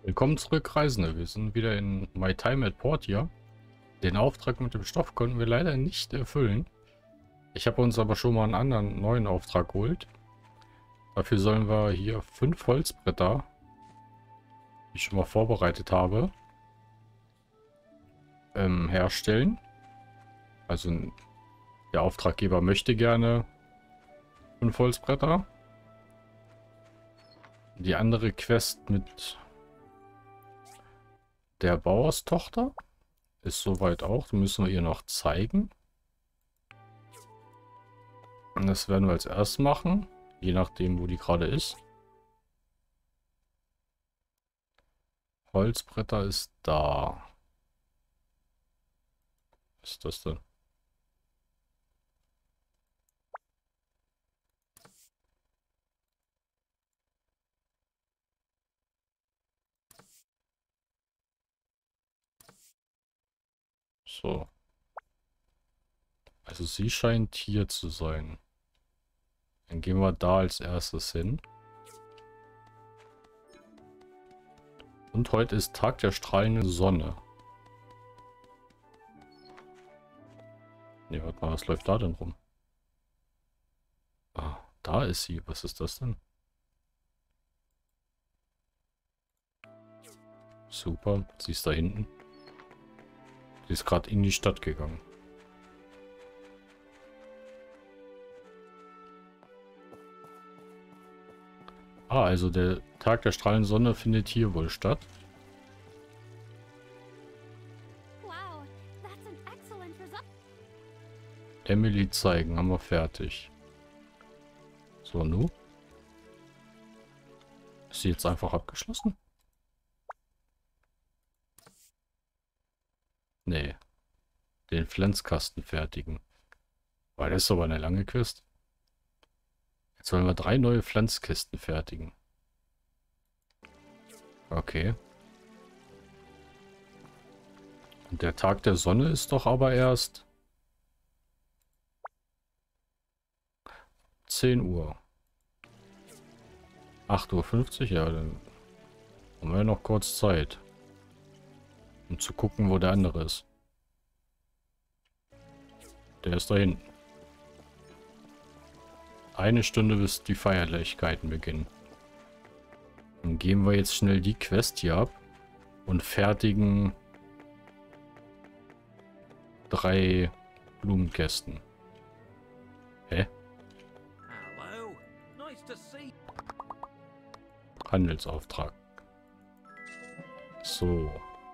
Willkommen zurück, Reisende. Wir sind wieder in My Time at Portia. Den Auftrag mit dem Stoff konnten wir leider nicht erfüllen. Ich habe uns aber schon mal einen anderen neuen Auftrag geholt. Dafür sollen wir hier 5 Holzbretter, die ich schon mal vorbereitet habe, herstellen. Also der Auftraggeber möchte gerne 5 Holzbretter. Die andere Quest mit der Bauerstochter ist soweit auch. Das müssen wir ihr noch zeigen. Und das werden wir als erstes machen, je nachdem, wo die gerade ist. Holzbretter ist da. Was ist das denn? So. Also sie scheint hier zu sein. Dann gehen wir da als erstes hin. Und heute ist Tag der strahlenden Sonne. Ne, warte mal, was läuft da denn rum? Ah, da ist sie. Was ist das denn? Super, sie ist da hinten. Sie ist gerade in die Stadt gegangen. Ah, also der Tag der strahlenden Sonne findet hier wohl statt. Wow, that's an excellent result. Emily zeigen, haben wir fertig. So, nu? Ist sie jetzt einfach abgeschlossen? Nee. Den Pflanzkasten fertigen. Weil das ist aber eine lange Quest. Jetzt sollen wir 3 neue Pflanzkisten fertigen. Okay. Und der Tag der Sonne ist doch aber erst 10 Uhr. 8:50 Uhr, ja, dann haben wir ja noch kurz Zeit. Um zu gucken, wo der andere ist. Der ist da hinten. 1 Stunde bis die Feierlichkeiten beginnen. Dann geben wir jetzt schnell die Quest hier ab und fertigen 3 Blumenkästen. Hä? Hello. Nice to see. Handelsauftrag. So.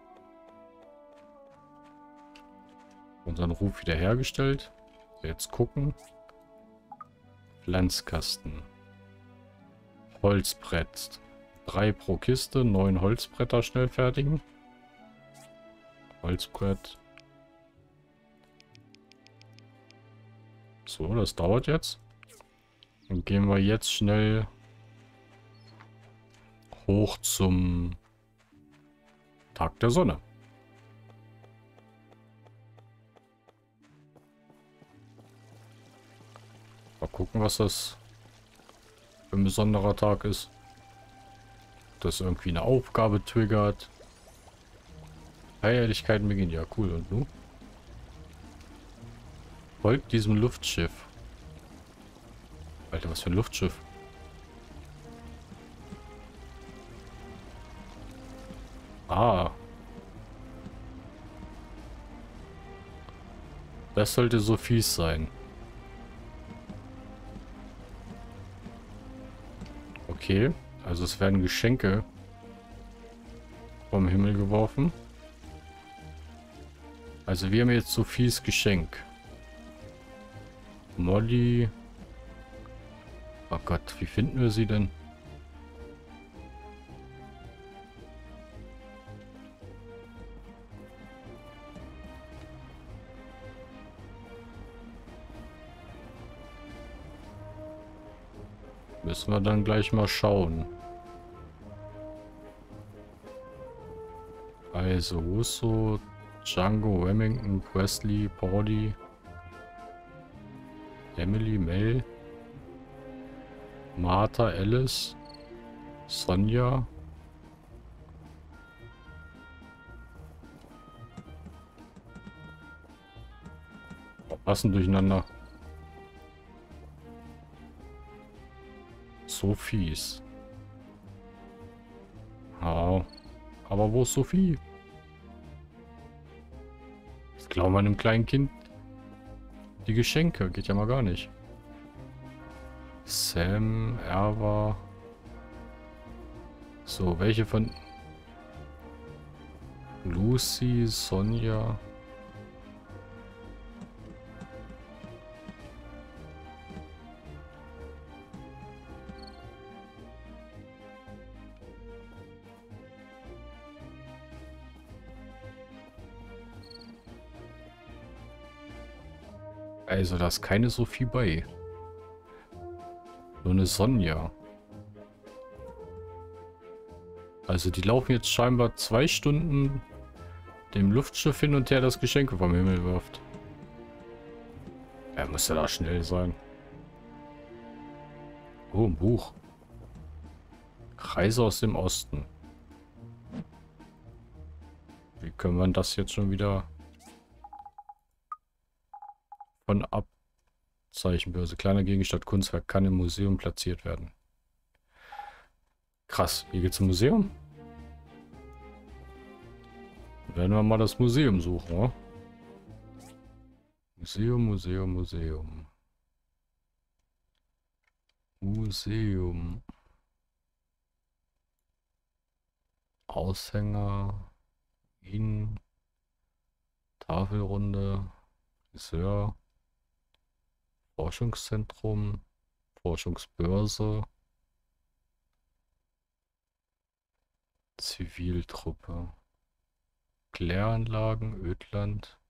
Unseren Ruf wiederhergestellt. Jetzt gucken. Pflanzkasten. Holzbrett. 3 pro Kiste. 9 Holzbretter schnell fertigen. Holzbrett. So, das dauert jetzt. Dann gehen wir jetzt schnell hoch zum Tag der Sonne. Mal gucken, was das für ein besonderer Tag ist. Das irgendwie eine Aufgabe triggert. Feierlichkeiten beginnen. Ja, cool. Und nun? Folgt diesem Luftschiff. Alter, was für ein Luftschiff. Ah. Das sollte so fies sein. Okay. Also es werden Geschenke vom Himmel geworfen. Also wir haben jetzt Sophies Geschenk. Molly. Oh Gott, wie finden wir sie denn? Müssen wir dann gleich mal schauen. Also Russo, Django, Remington, Presley, Pauli, Emily, Mel, Martha, Alice, Sonja, Was denn durcheinander? So fies. Ja. Aber wo ist Sophie? Das glauben wir einem kleinen Kind. Die Geschenke. Geht ja mal gar nicht. Sam, Erwa. So, welche von... Lucy, Sonja... Also, da ist keine Sophie bei. Nur eine Sonja. Also, die laufen jetzt scheinbar 2 Stunden dem Luftschiff hin und her, das Geschenke vom Himmel wirft. Er muss ja da schnell sein. Oh, ein Buch. Reise aus dem Osten. Wie können wir das jetzt schon wieder... Von Abzeichenbörse. Kleiner Gegenstand, Kunstwerk kann im Museum platziert werden. Krass, hier geht's zum Museum? Werden wir mal das Museum suchen, oder? Museum, Museum, Museum. Museum. Aushänger. Wien. Tafelrunde. Friseur. Forschungszentrum, Forschungsbörse, Ziviltruppe, Kläranlagen, Ödland.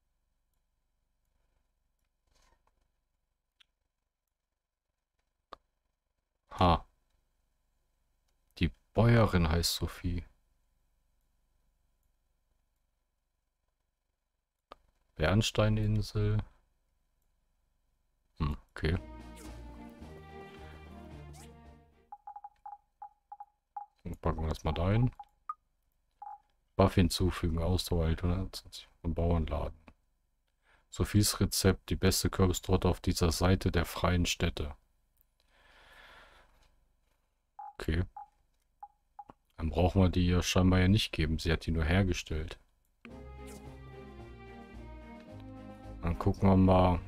Ha. Die Bäuerin heißt Sophie. Bernsteininsel. Okay. Dann packen wir das mal da ein. Buff hinzufügen, Ausdauer 120 vom Bauernladen. Sophies Rezept, die beste Kürbistorte auf dieser Seite der freien Städte. Okay. Dann brauchen wir die ja scheinbar ja nicht geben. Sie hat die nur hergestellt. Dann gucken wir mal,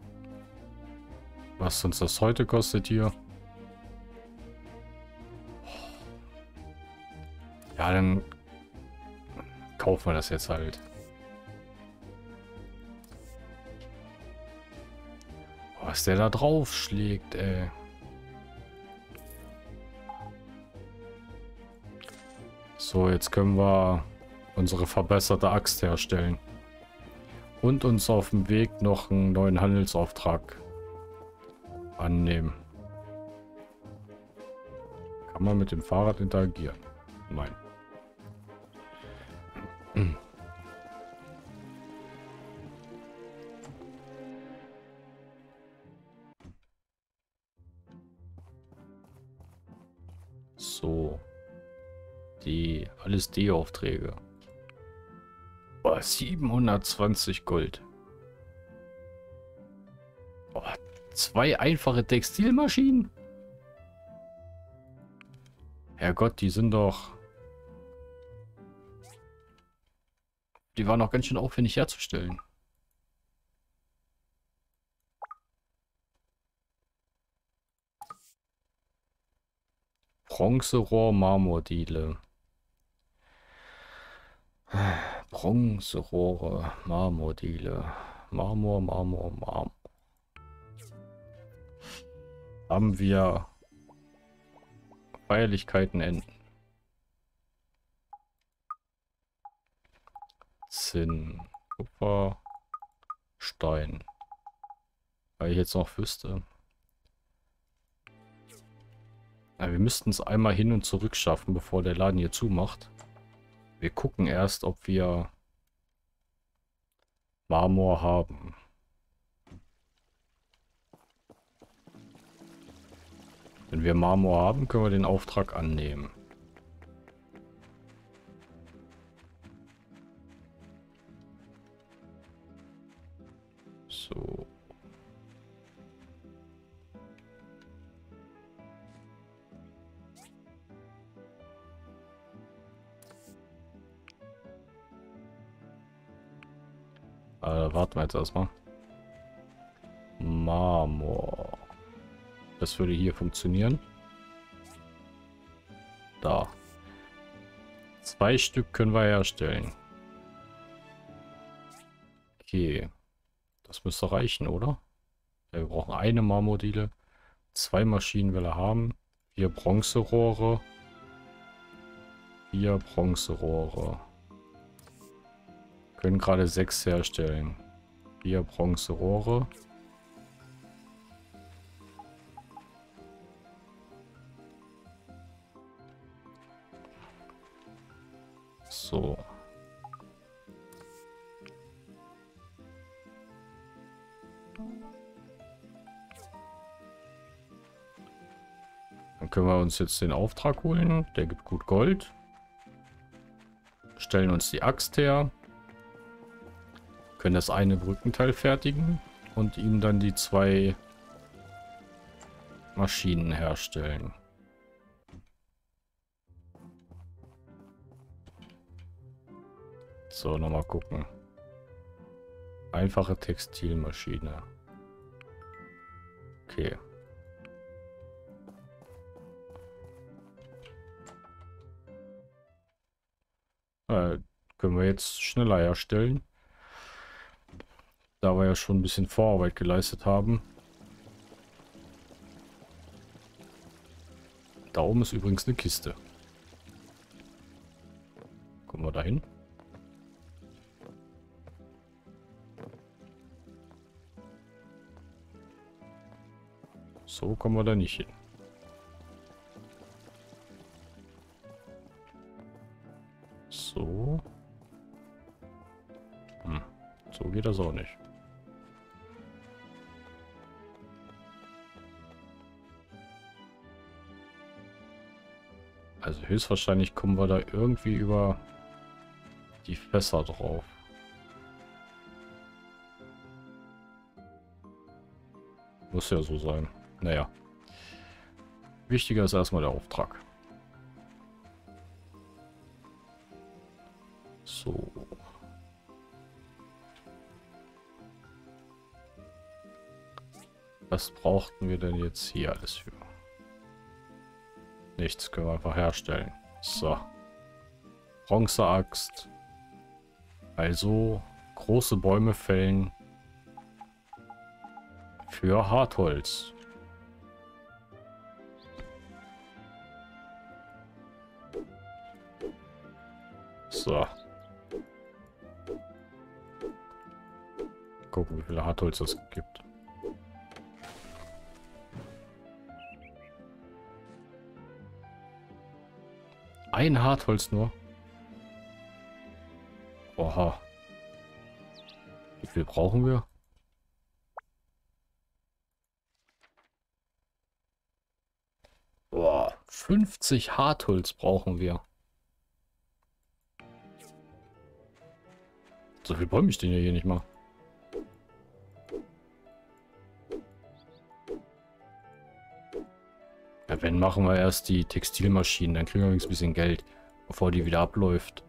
was uns das heute kostet hier. Ja, dann kaufen wir das jetzt halt. Was der da drauf schlägt, ey. So, jetzt können wir unsere verbesserte Axt herstellen. Und uns auf dem Weg noch einen neuen Handelsauftrag annehmen. Kann man mit dem Fahrrad interagieren? Nein. So. Alles D-Aufträge. 720 Gold. 2 einfache Textilmaschinen? Herrgott, die sind doch... Die waren auch ganz schön aufwendig herzustellen. Bronzerohr, Marmordiele. Bronzerohre, Marmordiele. Marmor. Haben wir Feierlichkeiten enden. Zinn, Kupfer, Stein. Weil ich jetzt noch wüsste. Ja, wir müssten es einmal hin und zurück schaffen, bevor der Laden hier zumacht. Wir gucken erst, ob wir Marmor haben. Wenn wir Marmor haben, können wir den Auftrag annehmen. So. Warten wir jetzt erstmal. Marmor. Das würde hier funktionieren. Da. 2 Stück können wir herstellen. Okay. Das müsste reichen, oder? Ja, wir brauchen eine Marmordiele. 2 Maschinen will er haben. 4 Bronzerohre. 4 Bronzerohre. Können gerade 6 herstellen. 4 Bronzerohre. So. Dann können wir uns jetzt den Auftrag holen. Der gibt gut Gold. Stellen uns die Axt her. Können das eine Brückenteil fertigen. Und ihm dann die 2 Maschinen herstellen. So, nochmal gucken. Einfache Textilmaschine. Okay. Können wir jetzt schneller herstellen. Da wir ja schon ein bisschen Vorarbeit geleistet haben. Da oben ist übrigens eine Kiste. Kommen wir da hin? So kommen wir da nicht hin. So. So geht das auch nicht. Also höchstwahrscheinlich kommen wir da irgendwie über die Fässer drauf. Muss ja so sein. Naja. Wichtiger ist erstmal der Auftrag. So. Was brauchten wir denn jetzt hier alles für? Nichts, können wir einfach herstellen. So. Bronzeaxt. Also große Bäume fällen für Hartholz. So. Gucken, wie viel Hartholz es gibt. Ein Hartholz nur. Oha. Wie viel brauchen wir? Boah, 50 Hartholz brauchen wir. So viel Bäume stehen ja hier nicht mal. Ja, wenn, machen wir erst die Textilmaschinen, dann kriegen wir wenigstens ein bisschen Geld, bevor die wieder abläuft.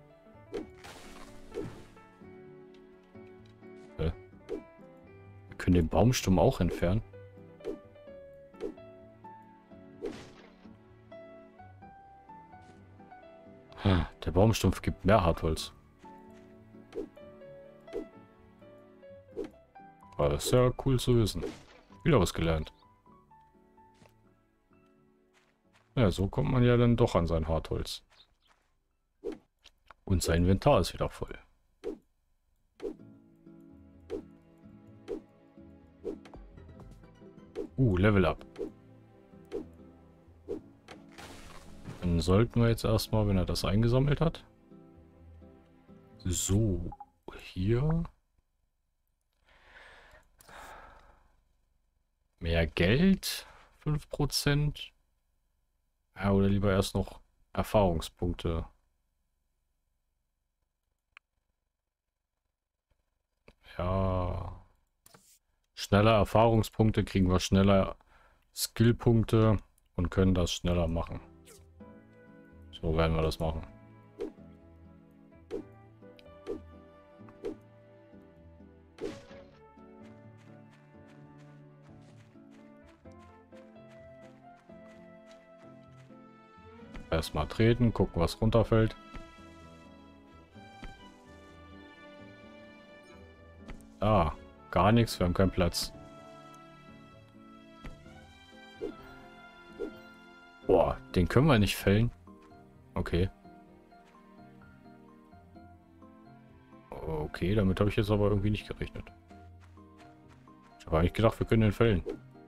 Wir können den Baumstumm auch entfernen. Der Baumstumpf gibt mehr Hartholz. Aber das ist ja cool zu wissen. Wieder was gelernt. Ja, so kommt man ja dann doch an sein Hartholz. Und sein Inventar ist wieder voll. Level up. Dann sollten wir jetzt erstmal, wenn er das eingesammelt hat. So, hier. Mehr Geld. 5%. Ja, oder lieber erst noch Erfahrungspunkte. Ja. Schneller Erfahrungspunkte kriegen wir schneller Skillpunkte und können das schneller machen. So werden wir das machen. Erstmal treten, gucken, was runterfällt. Ah, gar nichts, wir haben keinen Platz. Boah, den können wir nicht fällen. Okay. Okay, damit habe ich jetzt aber irgendwie nicht gerechnet. Ich habe eigentlich gedacht, wir können den fällen.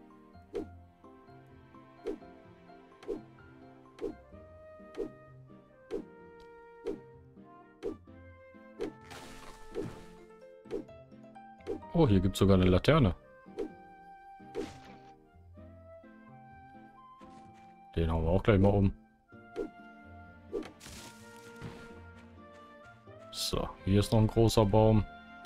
Oh, hier gibt es sogar eine Laterne. Den hauen wir auch gleich mal um. So, hier ist noch ein großer Baum.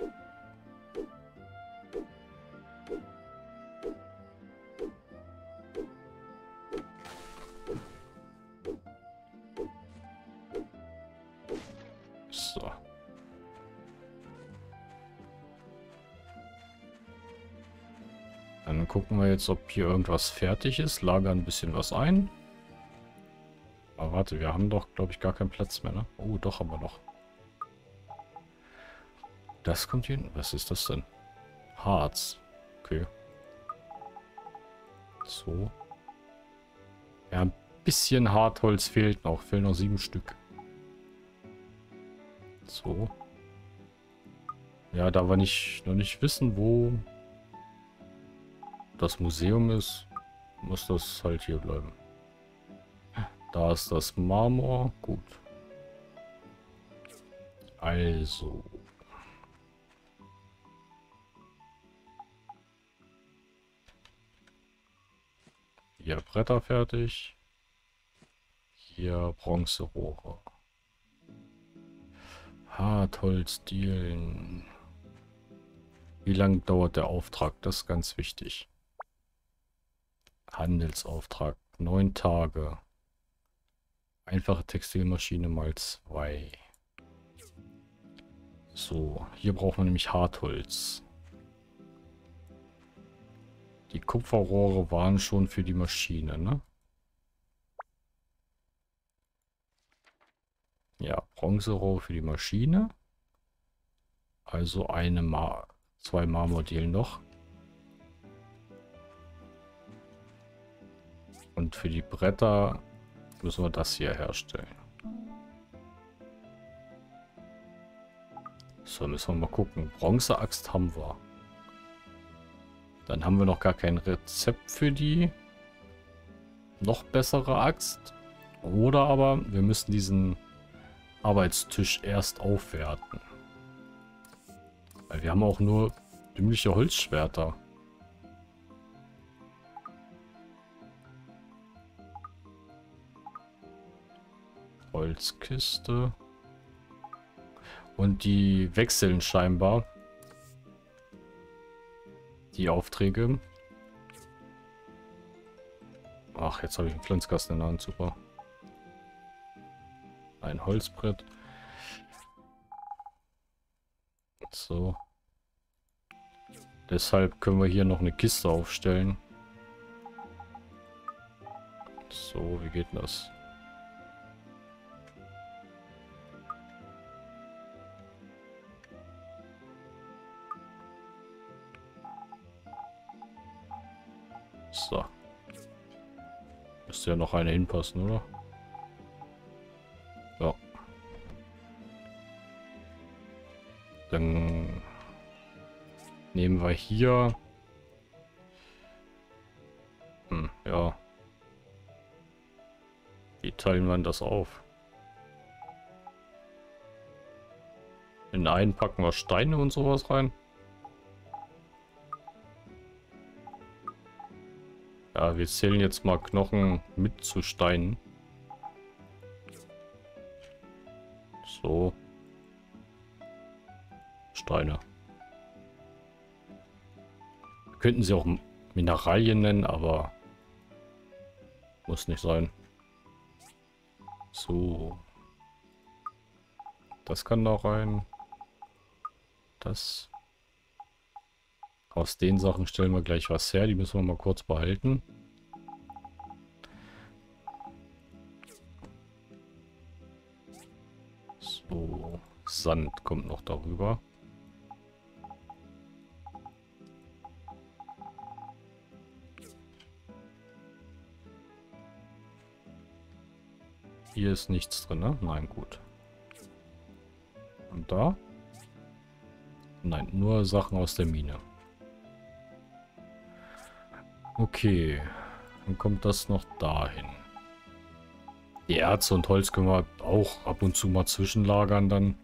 So. Dann gucken wir jetzt, ob hier irgendwas fertig ist. Lagern ein bisschen was ein. Aber warte, wir haben doch, glaube ich, gar keinen Platz mehr, ne? Oh, doch haben wir noch. Das kommt hier hin. Was ist das denn? Harz. Okay. So. Ja, ein bisschen Hartholz fehlt noch. Fehlen noch 7 Stück. So. Ja, da wir noch nicht wissen, wo das Museum ist, muss das halt hier bleiben. Da ist das Marmor. Gut. Also. Hier Bretter fertig. Hier Bronzerohre. Hartholzdielen. Wie lange dauert der Auftrag? Das ist ganz wichtig. Handelsauftrag. 9 Tage. Einfache Textilmaschine mal 2. So, hier brauchen wir nämlich Hartholz. Die Kupferrohre waren schon für die Maschine, ne? Ja, Bronzerohre für die Maschine. Also 2 Marmordielen noch. Und für die Bretter müssen wir das hier herstellen. So, müssen wir mal gucken. Bronzeaxt haben wir. Dann haben wir noch gar kein Rezept für die noch bessere Axt. Oder aber wir müssen diesen Arbeitstisch erst aufwerten. Weil wir haben auch nur dümmliche Holzschwerter. Holzkiste. Und die wechseln scheinbar. Die Aufträge. Ach, jetzt habe ich einen Pflanzkasten in der Hand. Super. Ein Holzbrett. So. Deshalb können wir hier noch eine Kiste aufstellen. So, wie geht denn das? So. Müsste ja noch eine hinpassen, oder? Ja. Dann nehmen wir hier. Ja. Wie teilen wir das auf? In einen packen wir Steine und sowas rein. Ja, wir zählen jetzt mal Knochen mit zu Steinen. So. Steine. Wir Könnten sie auch Mineralien nennen, aber muss nicht sein. So. Das kann da rein. Das. Aus den Sachen stellen wir gleich was her. Die müssen wir mal kurz behalten. So. Sand kommt noch darüber. Hier ist nichts drin, ne? Nein, gut. Und da? Nein, nur Sachen aus der Mine. Okay. Dann kommt das noch dahin. Die Erze und Holz können wir auch ab und zu mal zwischenlagern dann.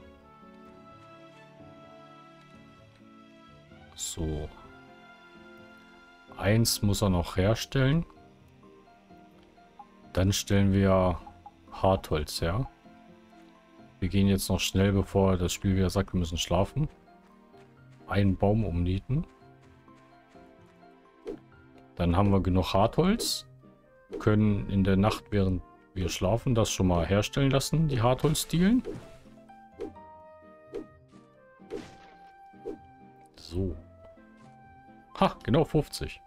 So. Eins muss er noch herstellen. Dann stellen wir Hartholz her. Wir gehen jetzt noch schnell, bevor das Spiel wieder sagt, wir müssen schlafen. Einen Baum umnieten. Dann haben wir genug Hartholz. Können in der Nacht, während wir schlafen, das schon mal herstellen lassen, die Hartholzdielen. So. Ha, genau 50.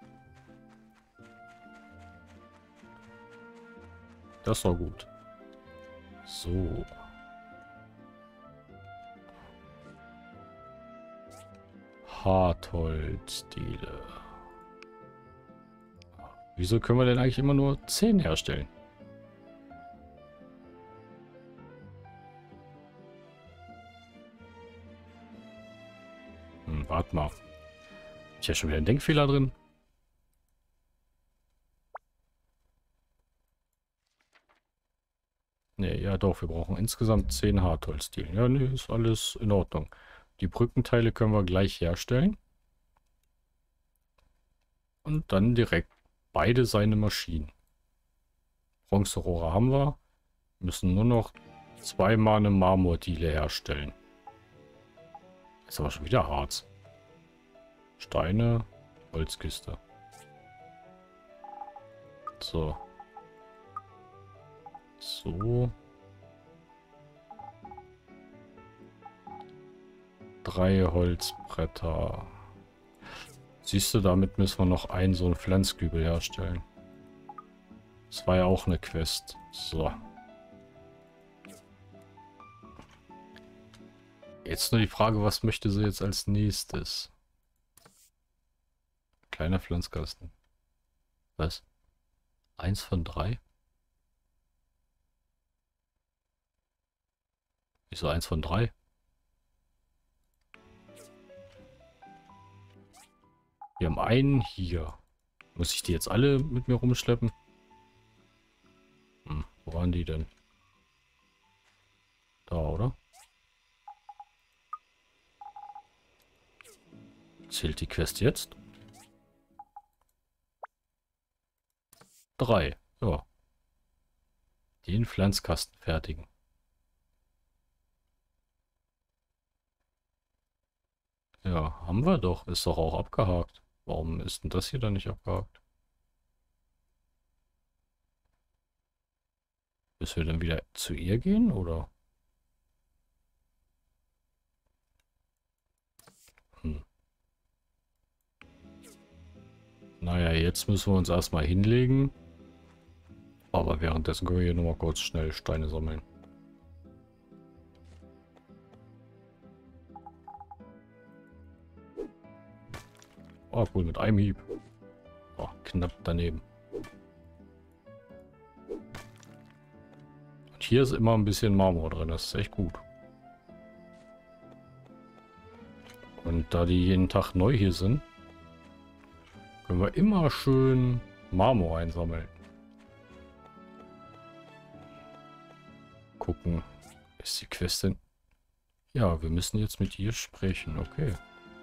Das war gut. So. Hartholzdiele. Wieso können wir denn eigentlich immer nur 10 herstellen? Warte mal. Ist ja schon wieder ein Denkfehler drin. Ne, ja doch, wir brauchen insgesamt 10 Hartholzdielen. Ja, ne, ist alles in Ordnung. Die Brückenteile können wir gleich herstellen. Und dann direkt beide seine Maschinen. Bronzerohre haben wir. Müssen nur noch zweimal eine Marmordiele herstellen. Ist aber schon wieder Harz. Steine, Holzkiste. So. So. 3 Holzbretter. Siehst du, damit müssen wir noch einen so einen Pflanzkübel herstellen. Das war ja auch eine Quest. So. Jetzt nur die Frage, was möchte sie jetzt als nächstes? Kleiner Pflanzkasten. Was? 1 von 3? Wieso 1 von 3? Wir haben einen hier. Muss ich die jetzt alle mit mir rumschleppen? Wo waren die denn? Da, oder? Zählt die Quest jetzt? 3. Ja. Den Pflanzkasten fertigen. Ja, haben wir doch. Ist doch auch abgehakt. Warum ist denn das hier dann nicht abgehakt? Müssen wir dann wieder zu ihr gehen, oder? Naja, jetzt müssen wir uns erstmal hinlegen. Aber währenddessen können wir hier nochmal kurz schnell Steine sammeln. Oh, cool, mit einem Hieb. Oh, knapp daneben. Und hier ist immer ein bisschen Marmor drin, das ist echt gut. Und da die jeden Tag neu hier sind, können wir immer schön Marmor einsammeln. Gucken, ist die Quest denn? Ja, wir müssen jetzt mit ihr sprechen, okay.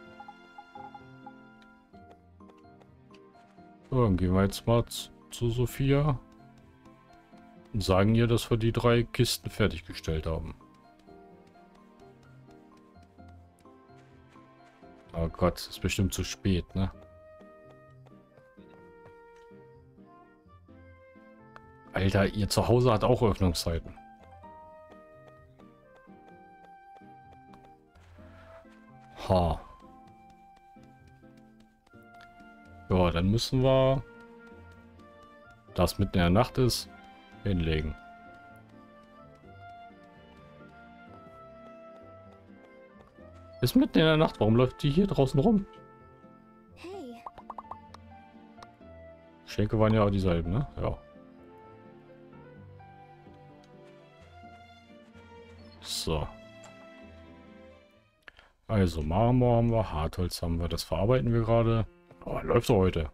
So, dann gehen wir jetzt mal zu Sophia und sagen ihr, dass wir die 3 Kisten fertiggestellt haben. Oh Gott, ist bestimmt zu spät, ne? Alter, ihr Zuhause hat auch Öffnungszeiten. Ha. Ja, dann müssen wir, das mitten in der Nacht ist, hinlegen. Ist mitten in der Nacht. Warum läuft die hier draußen rum? Hey, Schenke waren ja auch dieselben, ne? Ja. So. Also Marmor haben wir, Hartholz haben wir. Das verarbeiten wir gerade. Oh, läuft doch heute.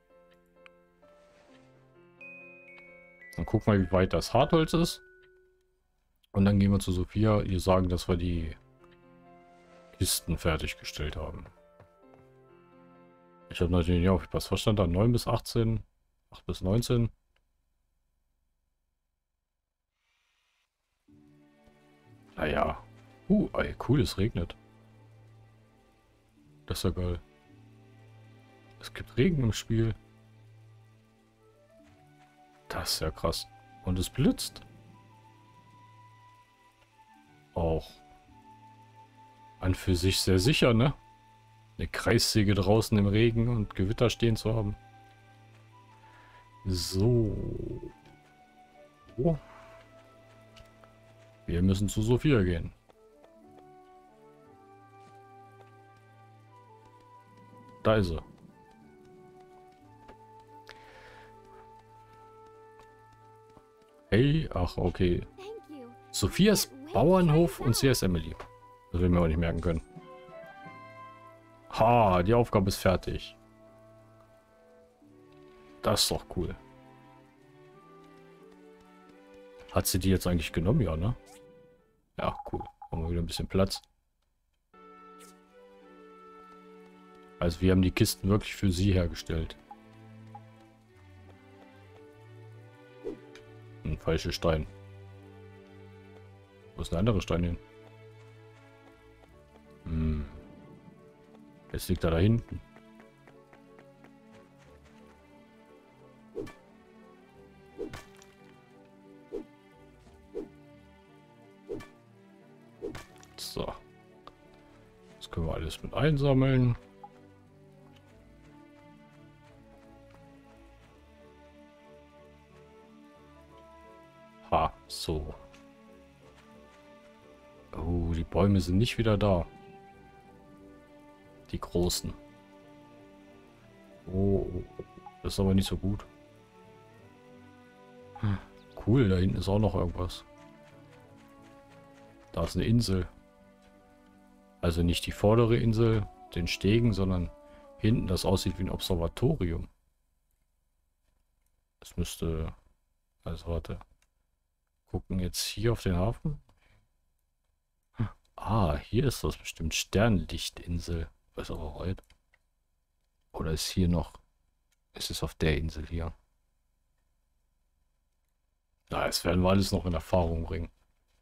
Dann gucken wir, wie weit das Hartholz ist. Und dann gehen wir zu Sophia. Ihr sagen, dass wir die Kisten fertiggestellt haben. Ich habe natürlich nicht aufgepasst. Was stand da? 9 bis 18? 8 bis 19? Naja. Ey, cool, es regnet. Das ist ja geil. Es gibt Regen im Spiel. Das ist ja krass. Und es blitzt. Auch an für sich sehr sicher, ne? Eine Kreissäge draußen im Regen und Gewitter stehen zu haben. So. Oh. Wir müssen zu Sophia gehen. Da ist sie. Hey, ach, okay. thank you. Sophias Bauernhof und sie ist Emily. Das will ich mir auch nicht merken können. Ha, die Aufgabe ist fertig. Das ist doch cool. Hat sie die jetzt eigentlich genommen? Ja, ne? Ja, cool. Haben wir wieder ein bisschen Platz. Also wir haben die Kisten wirklich für sie hergestellt. Ein falscher Stein. Wo ist ein anderer Stein hin? Hm. Jetzt liegt er da hinten. So. Das können wir alles mit einsammeln. Ha, so. Oh, die Bäume sind nicht wieder da. Die großen. Oh, das ist aber nicht so gut. Cool, da hinten ist auch noch irgendwas. Da ist eine Insel. Also nicht die vordere Insel, den Stegen, sondern hinten, das aussieht wie ein Observatorium. Das müsste... Also warte. Gucken jetzt hier auf den Hafen. Ah, hier ist das bestimmt Sternlichtinsel. Ist aber heute. Oder ist hier noch... Ist es auf der Insel hier? Ja, das werden wir alles noch in Erfahrung bringen.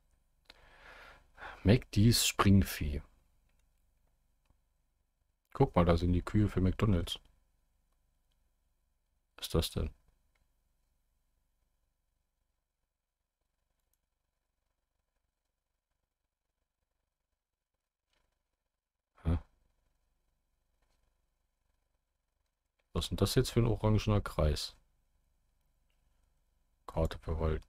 McDee's Springvieh. Guck mal, da sind die Kühe für McDonald's. Was ist das denn? Hä? Was ist denn das jetzt für ein orangener Kreis? Karte verwalten.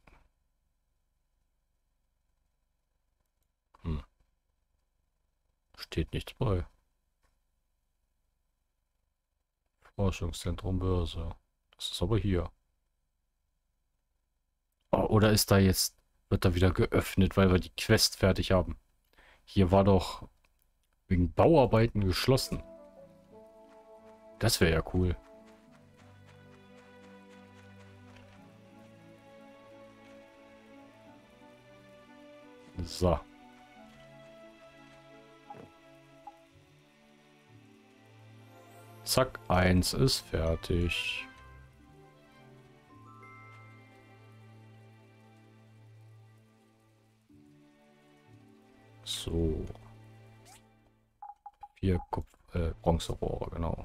Hm. Steht nichts bei. Forschungszentrum Börse. Das ist aber hier. Oh, oder ist da jetzt... Wird da wieder geöffnet, weil wir die Quest fertig haben? Hier war doch wegen Bauarbeiten geschlossen. Das wäre ja cool. So. Zack, 1 ist fertig. So. 4 Bronzerohre, genau.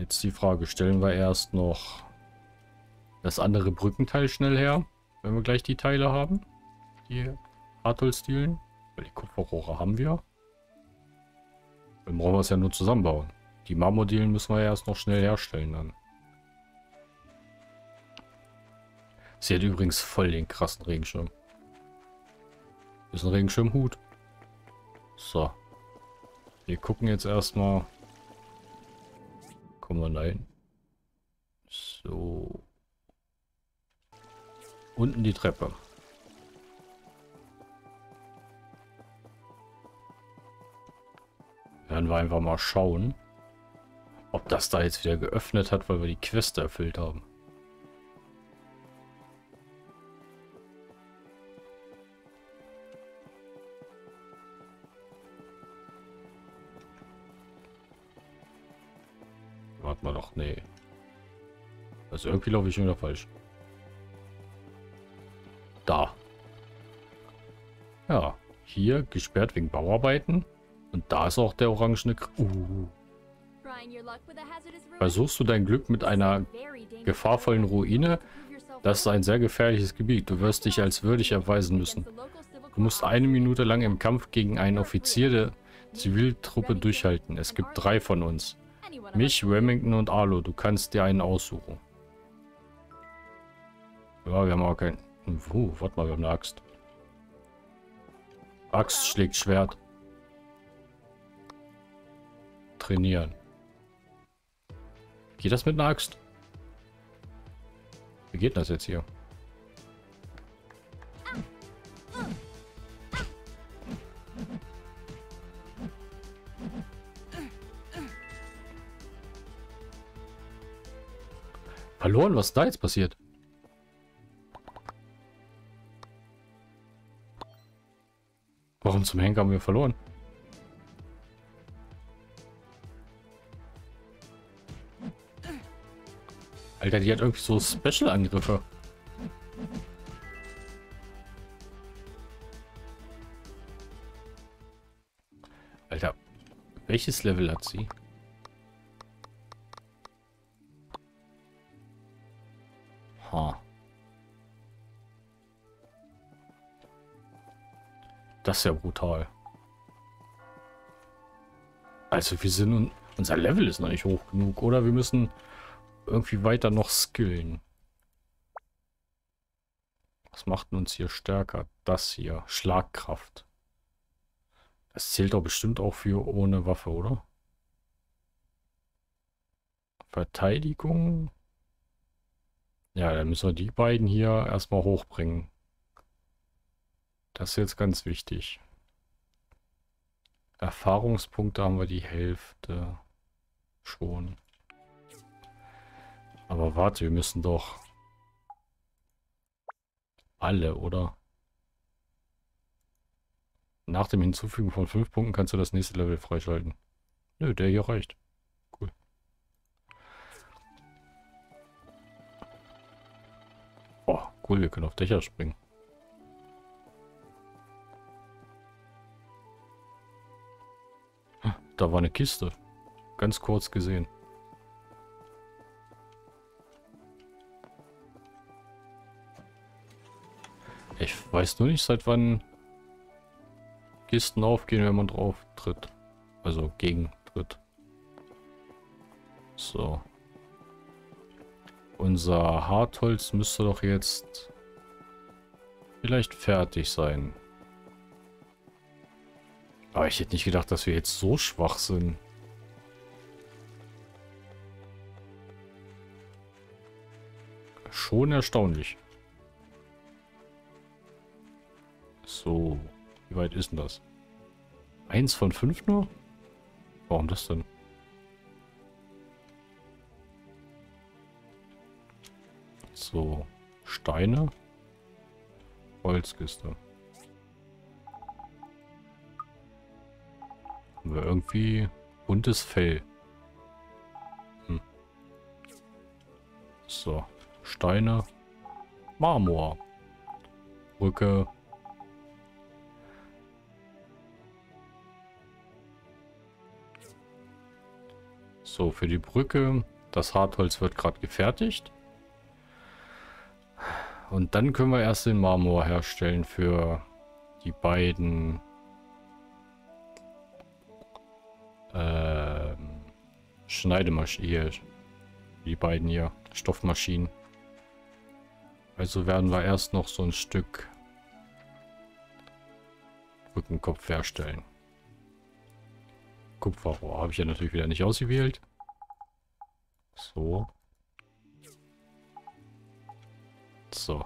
Jetzt die Frage, stellen wir erst noch das andere Brückenteil schnell her, wenn wir gleich die Teile haben, die Hartholzdielen, weil die Kupferrohre haben wir. Dann brauchen wir es ja nur zusammenbauen. Die Marmordielen müssen wir ja erst noch schnell herstellen dann. Sie hat übrigens voll den krassen Regenschirm. Ist ein Regenschirmhut. So. Wir gucken jetzt erstmal. Kommen wir da hin. So. Unten die Treppe. Werden wir einfach mal schauen, ob das da jetzt wieder geöffnet hat, weil wir die Quest erfüllt haben. Warten wir doch, nee. Also irgendwie laufe ich schon wieder falsch. Da. Ja, hier gesperrt wegen Bauarbeiten. Und da ist auch der orangene Versuchst du dein Glück mit einer gefahrvollen Ruine? Das ist ein sehr gefährliches Gebiet. Du wirst dich als würdig erweisen müssen. Du musst 1 Minute lang im Kampf gegen einen Offizier der Ziviltruppe durchhalten. Es gibt 3 von uns. Mich, Remington und Arlo. Du kannst dir einen aussuchen. Ja, wir haben auch keinen... warte mal, wir haben eine Axt. Axt schlägt Schwert. Trainieren. Geht das mit einer Axt? Wie geht das jetzt hier? Verloren? Was ist da jetzt passiert? Warum zum Henker haben wir verloren? Alter, die hat irgendwie so Special-Angriffe. Alter, welches Level hat sie? Ha. Das ist ja brutal. Also wir sind... Unser Level ist noch nicht hoch genug, oder? Wir müssen... irgendwie weiter noch skillen. Was macht denn uns hier stärker? Das hier. Schlagkraft. Das zählt doch bestimmt auch für ohne Waffe, oder? Verteidigung. Ja, dann müssen wir die beiden hier erstmal hochbringen. Das ist jetzt ganz wichtig. Erfahrungspunkte haben wir die Hälfte schon. Aber warte, wir müssen doch alle, oder? Nach dem Hinzufügen von 5 Punkten kannst du das nächste Level freischalten. Nö, der hier reicht. Cool. Oh, cool, wir können auf Dächer springen. Da war eine Kiste. Ganz kurz gesehen. Ich weiß nur nicht, seit wann Kisten aufgehen, wenn man drauf tritt. Also gegentritt. So. Unser Hartholz müsste doch jetzt vielleicht fertig sein. Aber ich hätte nicht gedacht, dass wir jetzt so schwach sind. Schon erstaunlich. So, wie weit ist denn das? 1 von 5 nur? Warum das denn? So, Steine. Holzkiste. Haben wir irgendwie buntes Fell. So, Steine. Marmor. Brücke. So, für die Brücke Das Hartholz wird gerade gefertigt. Und dann können wir erst den Marmor herstellen für die beiden Schneidemaschinen hier. Die beiden hier, Stoffmaschinen. Also werden wir erst noch so ein Stück Brückenkopf herstellen. Kupferrohr habe ich ja natürlich wieder nicht ausgewählt. So. So.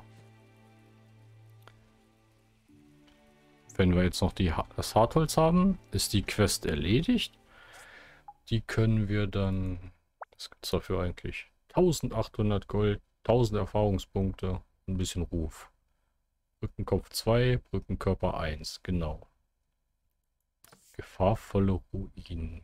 Wenn wir jetzt noch das Hartholz haben, ist die Quest erledigt. Die können wir dann... Was gibt es dafür eigentlich? 1800 Gold, 1000 Erfahrungspunkte, ein bisschen Ruf. Brückenkopf 2, Brückenkörper 1, genau. Gefahrvolle Ruinen.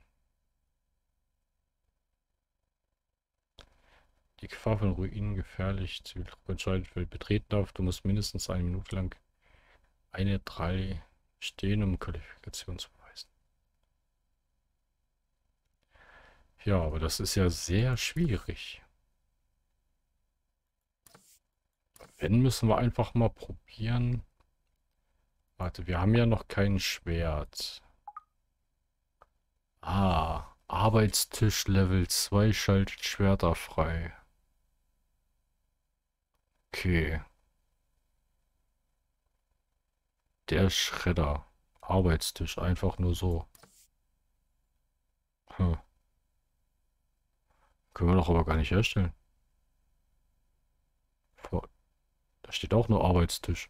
Die gefahrvollen Ruinen gefährlich. Ziviltruppe entscheidet, wer betreten darf. Du musst mindestens 1 Minute lang eine 3 stehen, um Qualifikation zu beweisen. Ja, aber das ist ja sehr schwierig. Wenn, müssen wir einfach mal probieren. Warte, wir haben ja noch kein Schwert. Ah, Arbeitstisch Level 2 schaltet Schwerter frei. Okay. Der Schredder. Arbeitstisch, einfach nur so. Hm. Können wir doch aber gar nicht herstellen. Da steht auch nur Arbeitstisch.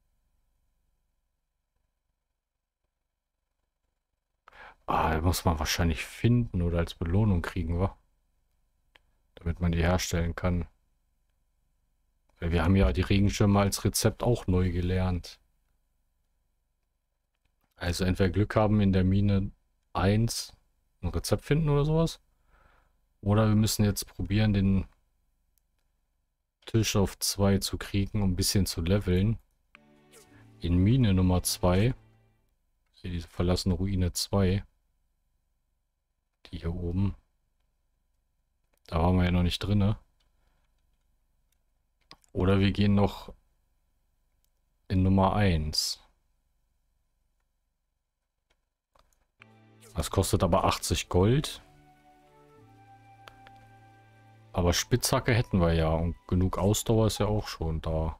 Ah, muss man wahrscheinlich finden oder als Belohnung kriegen, wa? Damit man die herstellen kann. Weil wir haben ja die Regenschirme als Rezept auch neu gelernt. Also entweder Glück haben in der Mine 1 ein Rezept finden oder sowas. Oder wir müssen jetzt probieren, den Tisch auf 2 zu kriegen, um ein bisschen zu leveln. In Mine Nummer 2. Hier diese verlassene Ruine 2. Die hier oben. Da waren wir ja noch nicht drin. Oder wir gehen noch in Nummer 1. Das kostet aber 80 Gold. Aber Spitzhacke hätten wir ja. Und genug Ausdauer ist ja auch schon da.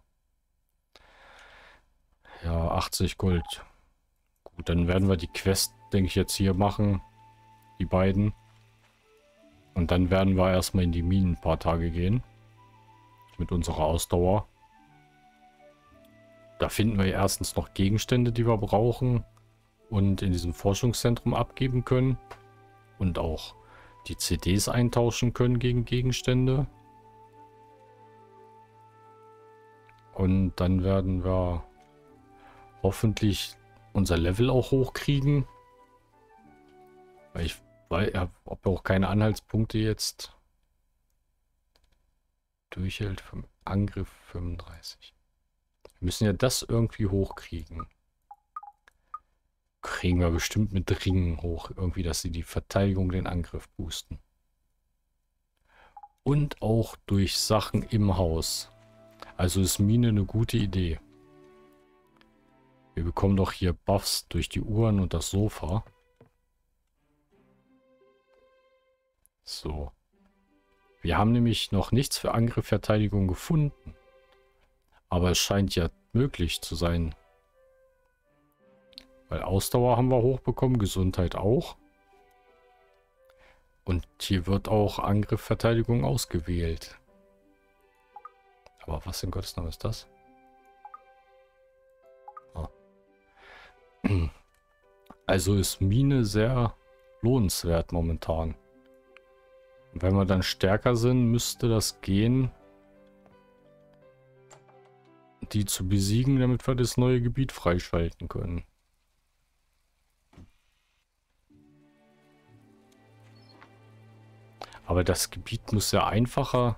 Ja, 80 Gold. Gut, dann werden wir die Quest, denke ich, jetzt hier machen. Die beiden. Und dann werden wir erstmal in die Minen ein paar Tage gehen. Mit unserer Ausdauer. Da finden wir erstens noch Gegenstände, die wir brauchen. Und in diesem Forschungszentrum abgeben können. Und auch die CDs eintauschen können gegen Gegenstände. Und dann werden wir hoffentlich unser Level auch hochkriegen. Weil ich weiß, ob auch keine Anhaltspunkte jetzt durchhält. Vom Angriff 35. Wir müssen ja das irgendwie hochkriegen. Kriegen wir bestimmt mit Ringen hoch. Irgendwie, dass sie die Verteidigung, den Angriff boosten. Und auch durch Sachen im Haus. Also ist Mine eine gute Idee. Wir bekommen doch hier Buffs durch die Uhren und das Sofa. So. Wir haben nämlich noch nichts für Angriff, Verteidigung gefunden. Aber es scheint ja möglich zu sein. Weil Ausdauer haben wir hochbekommen, Gesundheit auch. Und hier wird auch Angriff, Verteidigung ausgewählt. Aber was in Gottes Namen ist das? Ah. Also ist Mine sehr lohnenswert momentan. Und wenn wir dann stärker sind, müsste das gehen, die zu besiegen, damit wir das neue Gebiet freischalten können. Aber das Gebiet muss ja einfacher.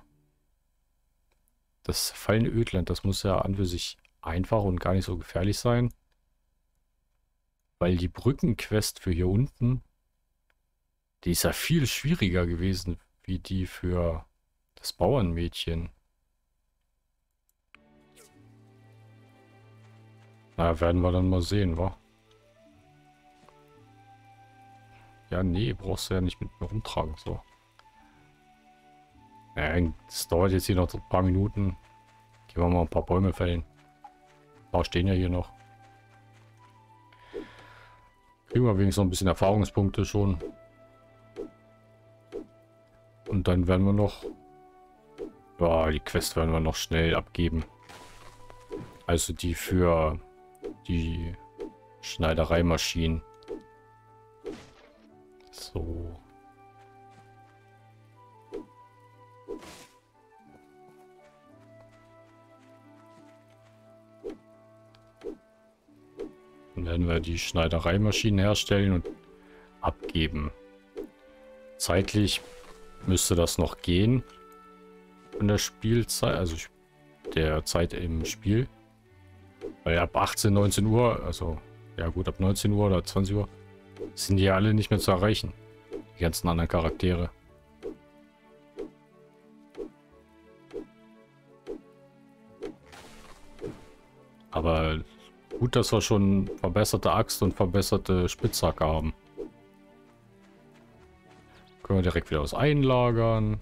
Das fallende Ödland, das muss ja an für sich einfach und gar nicht so gefährlich sein. Weil die Brückenquest für hier unten, die ist ja viel schwieriger gewesen wie die für das Bauernmädchen. Na, werden wir dann mal sehen, wa? Ja, nee, brauchst du ja nicht mit mir rumtragen, so. Ja, das dauert jetzt hier noch so ein paar Minuten. Gehen wir mal ein paar Bäume fällen. Ein paar stehen ja hier noch. Kriegen wir wenigstens noch ein bisschen Erfahrungspunkte schon. Und dann werden wir noch... Ja, die Quest werden wir noch schnell abgeben. Also die für die Schneidereimaschinen. So. Dann werden wir die Schneidereimaschinen herstellen und abgeben. Zeitlich müsste das noch gehen. Von der Spielzeit, also der Zeit im Spiel. Weil ab 18, 19 Uhr, also ja gut, ab 19 Uhr oder 20 Uhr, sind die ja alle nicht mehr zu erreichen. Die ganzen anderen Charaktere. Aber gut, dass wir schon verbesserte Axt und verbesserte Spitzhacke haben. Können wir direkt wieder was einlagern.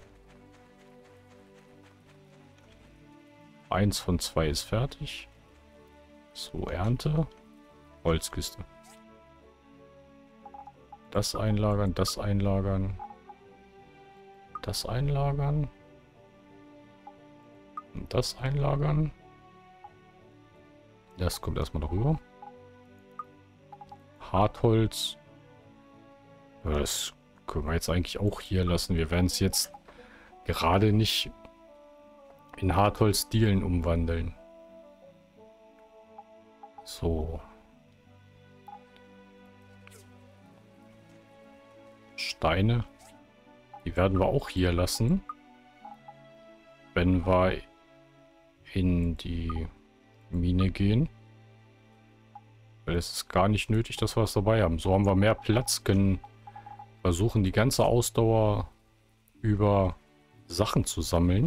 1 von 2 ist fertig. So, Ernte. Holzkiste. Das einlagern, das einlagern. Das einlagern. Und das einlagern. Das kommt erstmal darüber. Hartholz. Ja, das können wir jetzt eigentlich auch hier lassen. Wir werden es jetzt gerade nicht in Hartholz-Dielen umwandeln. So. Steine. Die werden wir auch hier lassen. Wenn wir in die Mine gehen. Weil es ist gar nicht nötig, dass wir es dabei haben. So haben wir mehr Platz, können versuchen, die ganze Ausdauer über Sachen zu sammeln.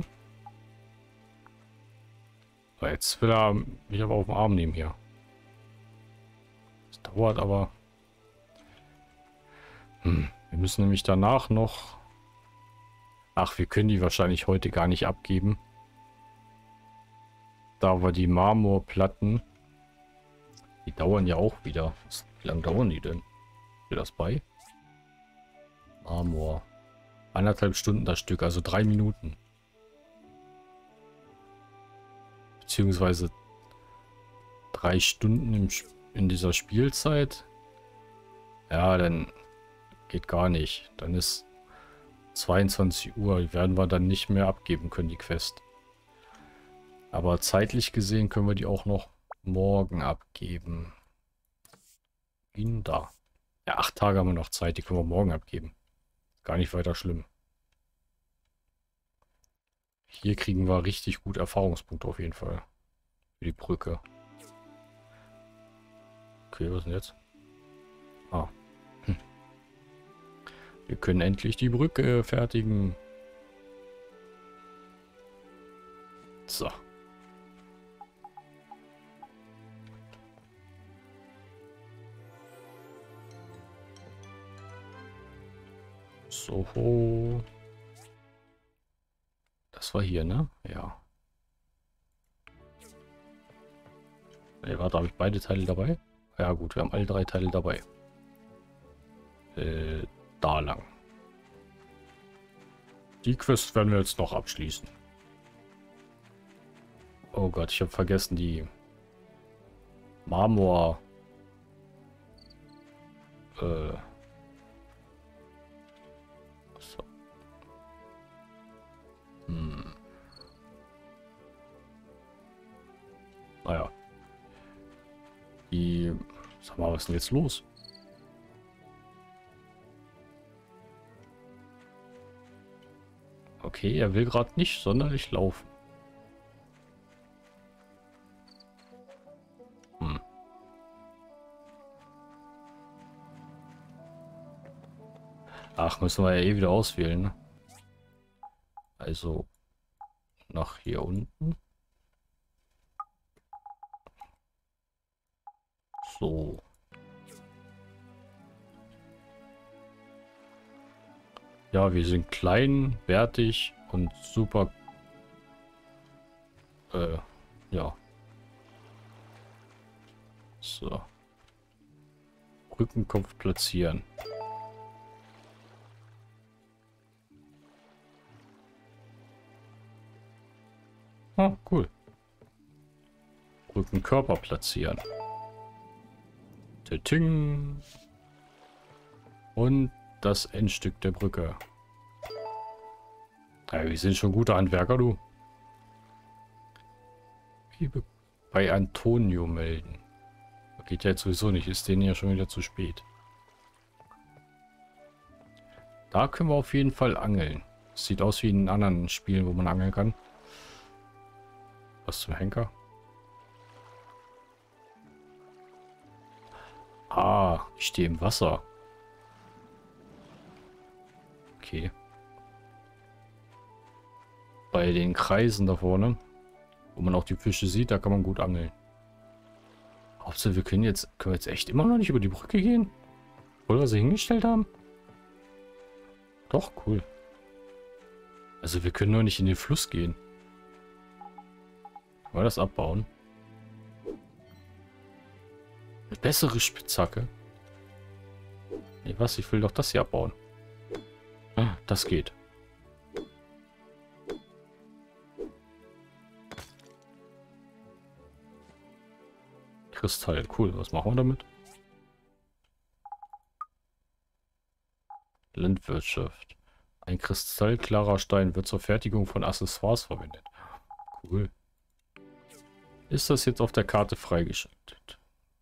So, jetzt will er mich aber auf den Arm nehmen hier. Das dauert aber. Wir müssen nämlich danach noch... Ach, wir können die wahrscheinlich heute gar nicht abgeben. Da wir die Marmorplatten... Die dauern ja auch wieder. Wie lange dauern die denn? Ist dir das bei? Marmor. 1,5 Stunden das Stück, also 3 Minuten. Beziehungsweise 3 Stunden in dieser Spielzeit. Ja, dann geht gar nicht. Dann ist 22 Uhr. Die werden wir dann nicht mehr abgeben können, die Quest. Aber zeitlich gesehen können wir die auch noch morgen abgeben. Ihn da. Ja, 8 Tage haben wir noch Zeit. Die können wir morgen abgeben. Gar nicht weiter schlimm. Hier kriegen wir richtig gut Erfahrungspunkte auf jeden Fall. Für die Brücke. Okay, was ist denn jetzt? Ah. Wir können endlich die Brücke fertigen. So. So. Das war hier, ne? Ja. Ey, warte, habe ich beide Teile dabei? Ja gut, wir haben alle 3 Teile dabei. Da lang. Die Quest werden wir jetzt noch abschließen. Oh Gott, ich habe vergessen die Marmor. So. Naja. Die... Sag mal, was ist denn jetzt los? Okay, er will gerade nicht sonderlich laufen. Ach, müssen wir ja eh wieder auswählen, ne? Also nach hier unten. So. Ja, wir sind klein, wertig und super. Ja. So. Brückenkopf platzieren. Ah, cool. Brückenkörper platzieren. Ting. Und das Endstück der Brücke. Ja, wir sind schon gute Handwerker, du. Bei Antonio melden. Geht ja jetzt sowieso nicht. Ist denen ja schon wieder zu spät. Da können wir auf jeden Fall angeln. Sieht aus wie in anderen Spielen, wo man angeln kann. Was zum Henker? Ah, ich stehe im Wasser. Okay. Bei den Kreisen da vorne, wo man auch die Fische sieht, da kann man gut angeln. Hauptsache, können wir jetzt echt immer noch nicht über die Brücke gehen? Obwohl wir sie hingestellt haben? Doch, cool. Also wir können nur nicht in den Fluss gehen. Wollen wir das abbauen? Eine bessere Spitzhacke. Nee, was? Ich will doch das hier abbauen. Ah, das geht. Kristall, cool. Was machen wir damit? Landwirtschaft. Ein kristallklarer Stein wird zur Fertigung von Accessoires verwendet. Cool. Ist das jetzt auf der Karte freigeschaltet?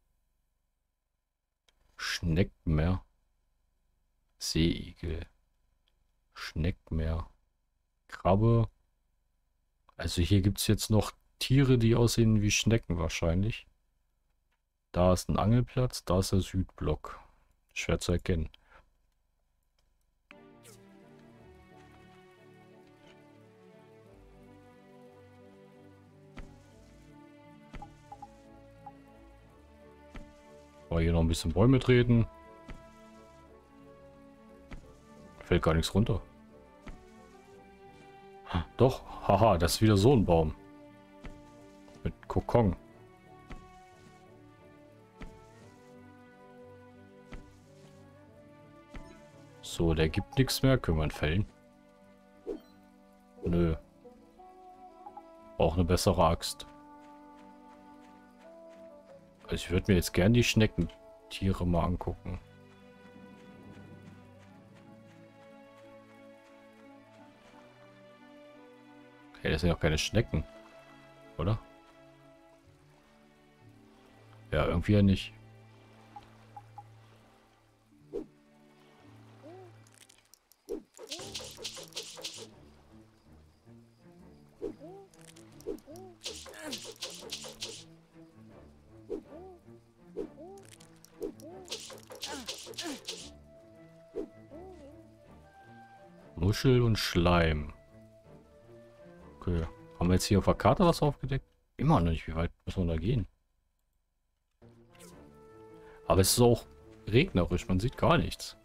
Schneckmeer. Seeigel. Schneckmeer. Krabbe. Also hier gibt es jetzt noch Tiere, die aussehen wie Schnecken wahrscheinlich. Da ist ein Angelplatz, da ist der Südblock. Schwer zu erkennen. Aber hier noch ein bisschen Bäume treten. Fällt gar nichts runter. Doch, haha, das ist wieder so ein Baum. Mit Kokon. So, der gibt nichts mehr. Können wir ihn fällen? Nö. Auch eine bessere Axt. Also ich würde mir jetzt gern die Schneckentiere mal angucken. Okay, das sind ja auch keine Schnecken. Oder? Ja, irgendwie ja nicht. Muschel und Schleim. Okay. Haben wir jetzt hier auf der Karte was aufgedeckt? Immer noch nicht. Wie weit müssen wir da gehen? Aber es ist auch regnerisch. Man sieht gar nichts.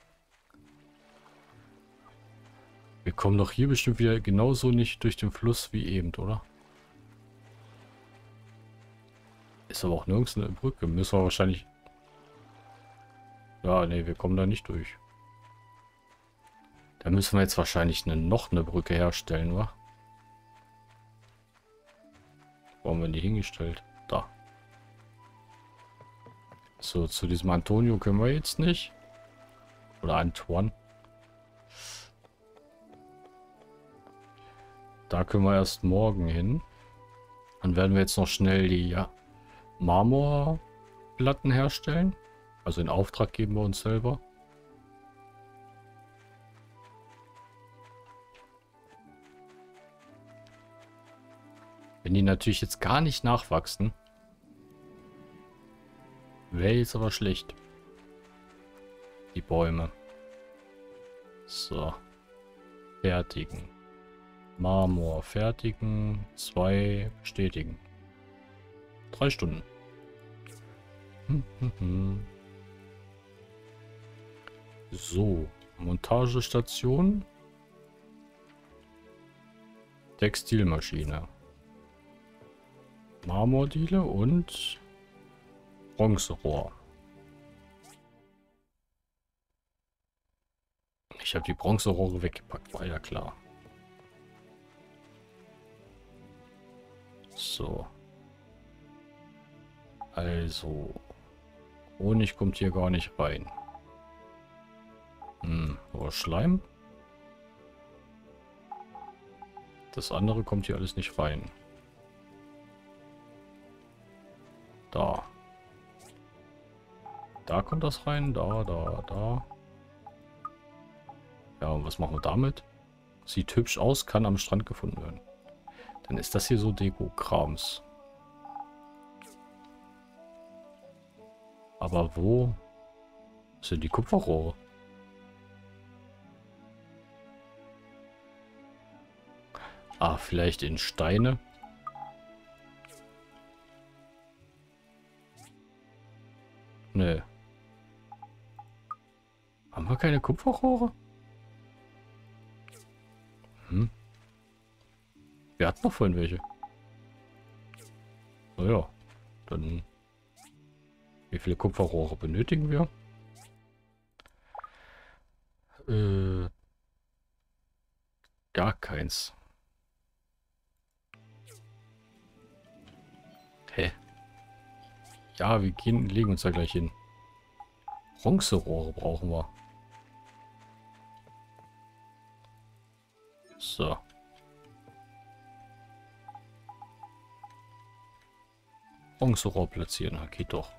Wir kommen doch hier bestimmt wieder genauso nicht durch den Fluss wie eben, oder? Ist aber auch nirgends eine Brücke. Müssen wir wahrscheinlich... Ja, nee, wir kommen da nicht durch. Da müssen wir jetzt wahrscheinlich noch eine Brücke herstellen, wa? Wo haben wir die hingestellt? Da. So, zu diesem Antonio können wir jetzt nicht. Oder Antoine. Da können wir erst morgen hin. Dann werden wir jetzt noch schnell die Marmorplatten herstellen. Also in Auftrag geben wir uns selber. Wenn die natürlich jetzt gar nicht nachwachsen, wäre jetzt aber schlecht. Die Bäume. So. Fertigen. Marmor fertigen. 2 bestätigen. 3 Stunden. So, Montagestation. Textilmaschine. Marmordiele und Bronzerohr. Ich habe die Bronzerohre weggepackt, war ja klar. So. Also. Honig kommt hier gar nicht rein. Nur Schleim. Das andere kommt hier alles nicht rein. Da. Da kommt das rein. Da. Ja, und was machen wir damit? Sieht hübsch aus, kann am Strand gefunden werden. Dann ist das hier so Deko-Krams. Aber wo sind die Kupferrohre? Ah, vielleicht in Steine? Nö. Haben wir keine Kupferrohre? Wir hatten noch vorhin welche. Naja, dann... Wie viele Kupferrohre benötigen wir? Gar keins. Hä? Ja, wir legen uns da gleich hin. Bronzerohre brauchen wir. So. Bronzerohr platzieren, geht doch.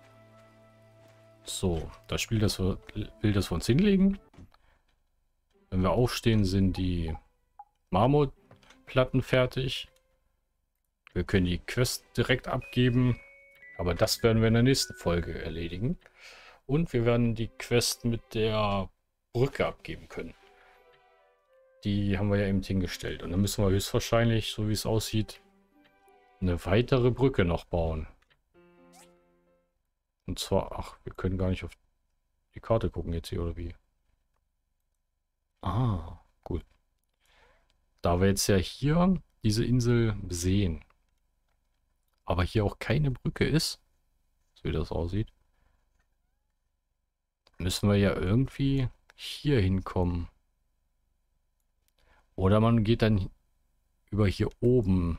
So, das Spiel will das für uns hinlegen. Wenn wir aufstehen, sind die Marmorplatten fertig. Wir können die Quest direkt abgeben. Aber das werden wir in der nächsten Folge erledigen. Und wir werden die Quest mit der Brücke abgeben können. Die haben wir ja eben hingestellt. Und dann müssen wir höchstwahrscheinlich, so wie es aussieht, eine weitere Brücke noch bauen. Und zwar, ach, wir können gar nicht auf die Karte gucken jetzt hier, oder wie? Ah, gut. Da wir jetzt ja hier diese Insel sehen, aber hier auch keine Brücke ist, so wie das aussieht, müssen wir ja irgendwie hier hinkommen. Oder man geht dann über hier oben.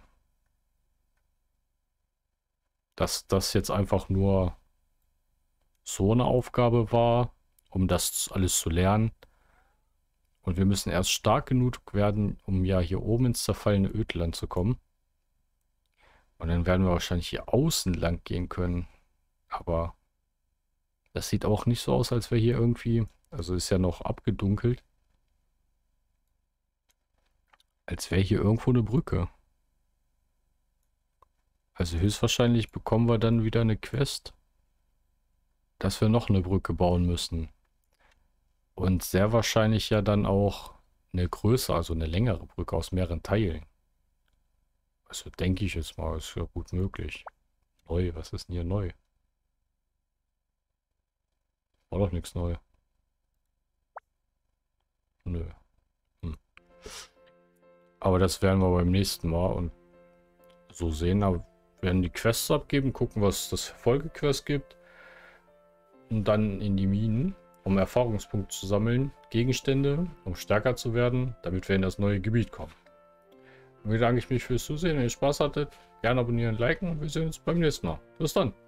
Dass das jetzt einfach nur so eine Aufgabe war, um das alles zu lernen. Und wir müssen erst stark genug werden, um ja hier oben ins zerfallene Ödland zu kommen. Und dann werden wir wahrscheinlich hier außen lang gehen können. Aber das sieht auch nicht so aus, als wäre hier irgendwie... Also ist ja noch abgedunkelt. Als wäre hier irgendwo eine Brücke. Also höchstwahrscheinlich bekommen wir dann wieder eine Quest, dass wir noch eine Brücke bauen müssen. Und sehr wahrscheinlich ja dann auch eine größere, also eine längere Brücke aus mehreren Teilen. Also denke ich jetzt mal, ist ja gut möglich. Neu, was ist denn hier neu? War doch nichts neu. Nö. Aber das werden wir beim nächsten Mal und so sehen. Aber wir werden die Quests abgeben, gucken, was das für Folgequest gibt. Und dann in die Minen, um Erfahrungspunkte zu sammeln, Gegenstände, um stärker zu werden, damit wir in das neue Gebiet kommen. Und bedanke ich mich fürs Zusehen. Wenn ihr Spaß hattet, gerne abonnieren, liken und wir sehen uns beim nächsten Mal. Bis dann.